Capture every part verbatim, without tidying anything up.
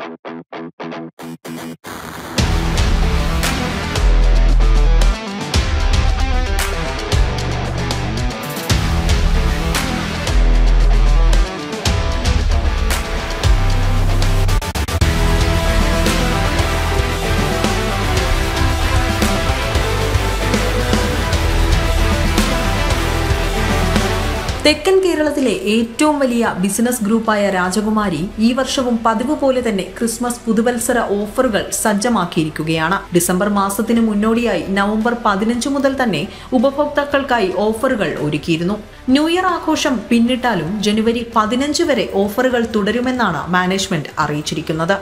തെക്കൻ കേരളത്തിലെ ഏറ്റവും വലിയ ബിസിനസ് ഗ്രൂപ്പായ രാജകുമാരി ഈ വർഷവും പതിവ് പോലെ തന്നെ ക്രിസ്മസ് പുതുവത്സര ഓഫറുകൾ സജ്ജമാക്കിയിരിക്കുകയാണ്. ഡിസംബർ മാസത്തിന് മുന്നോടിയായി നവംബർ പതിനഞ്ച് മുതൽ തന്നെ ഉപഭോക്താക്കൾക്കായി ഓഫറുകൾ ഒരുക്കിയിരുന്നു. ന്യൂ ഇയർ ആഘോഷം പിന്നിട്ടാലും ജനുവരി പതിനഞ്ച് വരെ ഓഫറുകൾ തുടരുമെന്നാണ് മാനേജ്മെന്റ് അറിയിച്ചിരിക്കുന്നത്.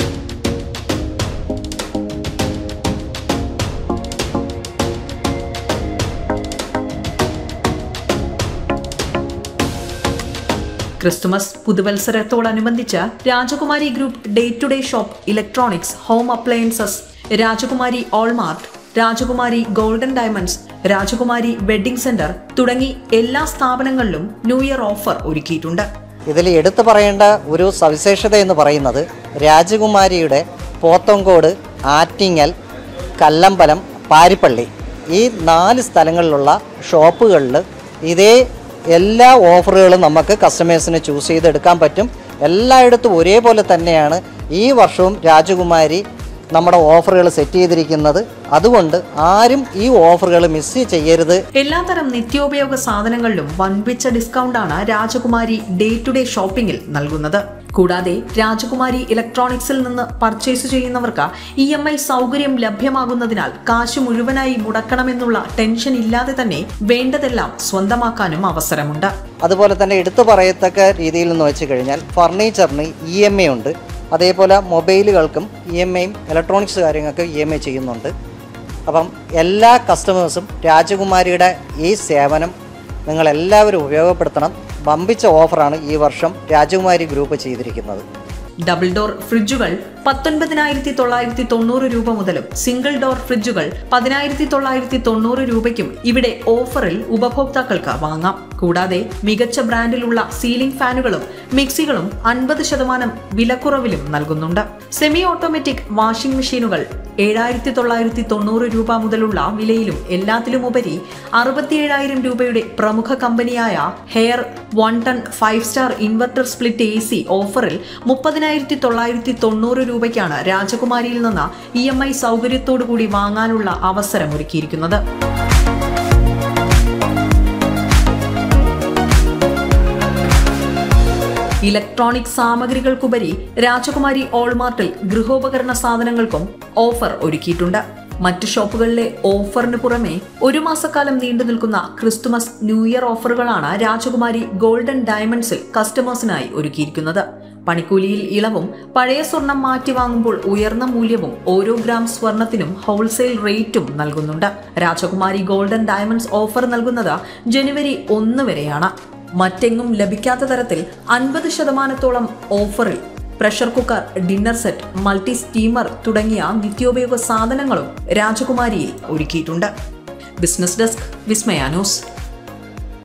ക്രിസ്തുമസ് പുതുവത്സരത്തോടനുബന്ധിച്ച് Rajakumari group day to day shop, electronics, home appliances, Rajakumari Allmart, Rajakumari golden diamonds, Rajakumari wedding centre തുടങ്ങി എല്ലാ സ്ഥാപനങ്ങളിലും ന്യൂ ഇയർ ഓഫർ ഒരുക്കിയിട്ടുണ്ട്. ഇതിൽ എടുത്തു പറയേണ്ട ഒരു സവിശേഷത എന്ന് പറയുന്നത് രാജകുമാരിയുടെ പോത്തങ്കോട്, ആറ്റിങ്ങൽ, കല്ലമ്പലം, പാരിപ്പള്ളി ഈ നാല് സ്ഥലങ്ങളിലുള്ള ഷോപ്പുകളിൽ ഇതേ എല്ലാ ഓഫറുകളും നമുക്ക് കസ്റ്റമേഴ്സിന് ചൂസ് ചെയ്തെടുക്കാൻ പറ്റും. എല്ലായിടത്തും ഒരേപോലെ തന്നെയാണ് ഈ വർഷവും രാജകുമാരി നമ്മുടെ ഓഫറുകൾ സെറ്റ് ചെയ്തിരിക്കുന്നത്. അതുകൊണ്ട് ആരും ഈ ഓഫറുകൾ മിസ് ചെയ്യരുത്. എല്ലാത്തരം നിത്യോപയോഗ സാധനങ്ങളിലും വൻപിച്ച ഡിസ്കൗണ്ടാണ് രാജകുമാരി ഡേ ടു ഡേ ഷോപ്പിംഗിൽ നൽകുന്നത്. കൂടാതെ രാജകുമാരി ഇലക്ട്രോണിക്സിൽ നിന്ന് പർച്ചേസ് ചെയ്യുന്നവർക്ക് ഇ എം ഐ സൗകര്യം ലഭ്യമാകുന്നതിനാൽ കാശ് മുഴുവനായി മുടക്കണമെന്നുള്ള ടെൻഷൻ ഇല്ലാതെ തന്നെ വേണ്ടതെല്ലാം സ്വന്തമാക്കാനും അവസരമുണ്ട്. അതുപോലെ തന്നെ എടുത്തു പറയത്തക്ക രീതിയിൽ എന്ന് വെച്ച് കഴിഞ്ഞാൽ ഫർണിച്ചറിന് ഇ എം ഐ ഉണ്ട്. അതേപോലെ മൊബൈലുകൾക്കും ഇ എം ഐയും ഇലക്ട്രോണിക്സ് കാര്യങ്ങൾക്ക് ഇ എം ഐ ചെയ്യുന്നുണ്ട്. അപ്പം എല്ലാ കസ്റ്റമേഴ്സും രാജകുമാരിയുടെ ഈ സേവനം നിങ്ങളെല്ലാവരും ഉപയോഗപ്പെടുത്തണം. വമ്പിച്ച ഓഫറാണ് ഈ വർഷം രാജകുമാരി ഗ്രൂപ്പ് ചെയ്തിരിക്കുന്നത്. ഡബിൾ ഡോർ ഫ്രിഡ്ജുകൾ പത്തൊൻപതിനായിരത്തി തൊള്ളായിരത്തി തൊണ്ണൂറ് രൂപ മുതലും സിംഗിൾ ഡോർ ഫ്രിഡ്ജുകൾ പതിനായിരത്തി തൊള്ളായിരത്തി തൊണ്ണൂറ് രൂപയ്ക്കും ഇവിടെ ഓഫറിൽ ഉപഭോക്താക്കൾക്ക് വാങ്ങാം. കൂടാതെ മികച്ച ബ്രാൻഡിലുള്ള സീലിംഗ് ഫാനുകളും മിക്സികളും അൻപത് ശതമാനം വിലക്കുറവിലും നൽകുന്നുണ്ട്. സെമി ഓട്ടോമാറ്റിക് വാഷിംഗ് മെഷീനുകൾ ഏഴായിരത്തി തൊള്ളായിരത്തി തൊണ്ണൂറ് രൂപ മുതലുള്ള വിലയിലും എല്ലാത്തിലുമുപരി അറുപത്തിയേഴായിരം രൂപയുടെ പ്രമുഖ കമ്പനിയായ Haier one ton five star inverter split A C ഓഫറിൽ മുപ്പതിനായിരത്തി തൊള്ളായിരത്തി തൊണ്ണൂറ് രൂപയ്ക്കാണ് രാജകുമാരിയിൽ നിന്ന് ഇ എം ഐ സൗകര്യത്തോടുകൂടി വാങ്ങാനുള്ള അവസരമൊരുക്കിയിരിക്കുന്നത്. ഇലക്ട്രോണിക് സാമഗ്രികൾക്കുപരി രാജകുമാരി ഓൾമാർട്ടിൽ ഗൃഹോപകരണ സാധനങ്ങൾക്കും ഓഫർ ഒരുക്കിയിട്ടുണ്ട്. മറ്റ് ഷോപ്പുകളിലെ ഓഫറിന് പുറമെ ഒരു മാസക്കാലം നീണ്ടു നിൽക്കുന്ന ക്രിസ്തുമസ് ന്യൂ ഇയർ ഓഫറുകളാണ് രാജകുമാരി ഗോൾഡൻ ഡയമണ്ട്സിൽ കസ്റ്റമേഴ്സിനായി ഒരുക്കിയിരിക്കുന്നത്. പണിക്കൂലിയിൽ ഇളവും പഴയ സ്വർണം മാറ്റി വാങ്ങുമ്പോൾ ഉയർന്ന മൂല്യവും ഓരോ ഗ്രാം സ്വർണത്തിനും ഹോൾസെയിൽ റേറ്റും നൽകുന്നുണ്ട്. രാജകുമാരി ഗോൾഡൻ ഡയമണ്ട്സ് ഓഫർ നൽകുന്നത് ജനുവരി ഒന്ന് വരെയാണ്. മറ്റെങ്ങും ലഭിക്കാത്ത തരത്തിൽ അൻപത് ശതമാനത്തോളം ഓഫറിൽ pressure cooker, dinner set, multi steamer തുടങ്ങിയ നിത്യോപയോഗ സാധനങ്ങളും രാജകുമാരിയിൽ ഒരുക്കിയിട്ടുണ്ട്. Business desk, Vismaya news.